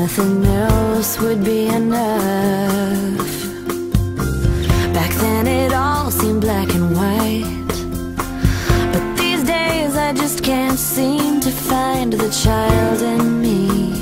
nothing else would be enough. Back then it all seemed black and white, but these days I just can't seem to find the child in me.